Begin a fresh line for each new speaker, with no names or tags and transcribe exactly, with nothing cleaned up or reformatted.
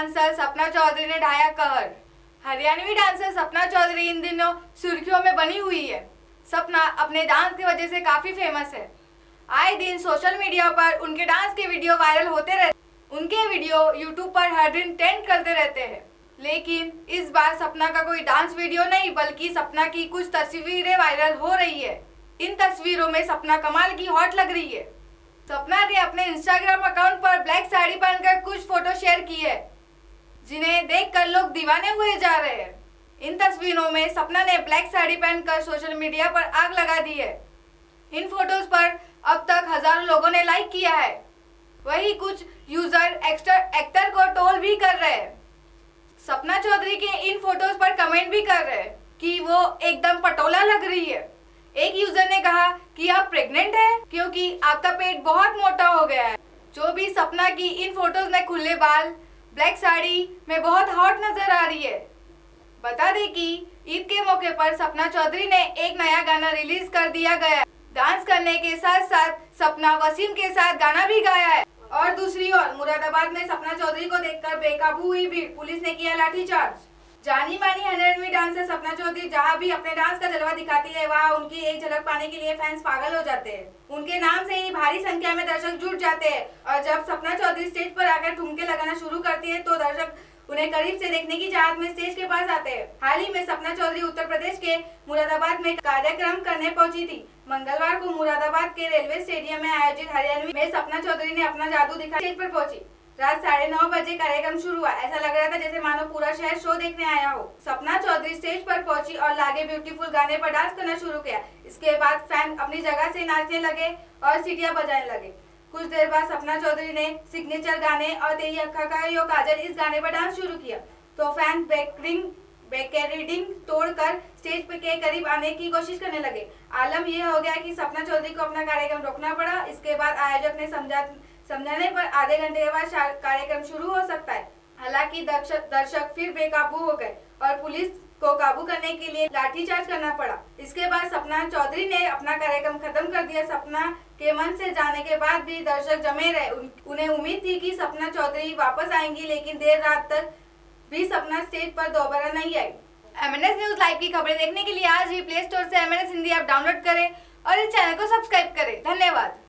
Dancer Sapna Chaudhary ने ढाया कहर। Haryanvi dancer Sapna Chaudhary इन दिनों सुर्खियों में बनी हुई है। सपना अपने डांस की वजह से काफी फेमस है। आए दिन सोशल मीडिया पर उनके डांस के वीडियो वायरल होते रहते। उनके वीडियो यूट्यूब पर हर दिन ट्रेंड करते रहते हैं। लेकिन इस बार सपना का कोई डांस वीडियो नहीं बल्कि सपना की कुछ तस्वीरें वायरल हो रही है। इन तस्वीरों में सपना कमाल की हॉट लग रही है। सपना ने अपने इंस्टाग्राम अकाउंट पर ब्लैक साड़ी पहनकर कुछ फोटो शेयर की है, जिन्हें देखकर लोग दीवाने हुए जा रहे हैं। इन तस्वीरों में सपना ने ब्लैक साड़ी पहनकर सोशल मीडिया पर आग लगा दी है। इन फोटोज पर अब तक हजारों लोगों ने लाइक किया है। वहीं कुछ यूजर एक्टर एक्टर को ट्रोल भी कर रहे हैं। सपना चौधरी के इन फोटोज पर कमेंट भी कर रहे हैं कि वो एकदम पटोला लग रही है। एक यूजर ने कहा कि आप प्रेग्नेंट हैं क्योंकि आपका पेट बहुत मोटा हो गया है। जो भी सपना की इन फोटोज में खुले बाल, ब्लैक साड़ी में बहुत हॉट नजर आ रही है। बता दें कि ईद के मौके पर सपना चौधरी ने एक नया गाना रिलीज कर दिया गया। डांस करने के साथ साथ सपना वसीम के साथ गाना भी गाया है। और दूसरी ओर मुरादाबाद में सपना चौधरी को देखकर बेकाबू हुई भीड़, पुलिस ने किया लाठीचार्ज। जानी मानी हरियाणवी डांसर सपना चौधरी जहां भी अपने डांस का जलवा दिखाती है, वहां उनकी एक झलक पाने के लिए फैंस पागल हो जाते हैं। उनके नाम से ही भारी संख्या में दर्शक जुट जाते हैं और जब सपना चौधरी स्टेज पर आकर ठुमके लगाना शुरू करती है तो दर्शक उन्हें करीब से देखने की चाहत में स्टेज के पास आते हैं। हाल ही में सपना चौधरी उत्तर प्रदेश के मुरादाबाद में कार्यक्रम करने पहुंची थी। मंगलवार को मुरादाबाद के रेलवे स्टेडियम में आयोजित हरियाणवी में सपना चौधरी ने अपना जादू दिखा स्टेज पर पहुंची। रात साढ़े नौ बजे कार्यक्रम शुरू हुआ। ऐसा लग रहा था जैसे मानो पूरा शहर शो देखने आया हो। सपना चौधरी स्टेज पर पहुंची और लागे ब्यूटीफुल गाने पर डांस करना शुरू किया। इसके बाद फैन अपनी जगह से नाचने लगे और सीटियां बजाने लगे। कुछ देर बाद सपना चौधरी ने सिग्नेचर गाने और तेरी अक्खा का यो काजल इस गाने पर डांस शुरू किया तो फैन बैकरिंग बैकरिडिंग तोड़कर स्टेज पे के करीब आने की कोशिश करने लगे। आलम यह हो गया कि सपना चौधरी को अपना कार्यक्रम रोकना पड़ा। इसके बाद आयोजक ने समझा समझाने पर आधे घंटे के बाद कार्यक्रम शुरू हो सकता है। हालांकि दर्शक दर्शक फिर बेकाबू हो गए और पुलिस को काबू करने के लिए लाठीचार्ज करना पड़ा। इसके बाद सपना चौधरी ने अपना कार्यक्रम खत्म कर दिया। सपना के मन से जाने के बाद भी दर्शक जमे रहे। उन, उन्हें उम्मीद थी कि सपना चौधरी वापस आएंगी, लेकिन देर रात तक भी सपना स्टेज पर दोबारा नहीं आई। M N S news live की खबरें देखने के लिए आज ही प्ले स्टोर से M N S Hindi app download करें और इस चैनल को सब्सक्राइब करें। धन्यवाद।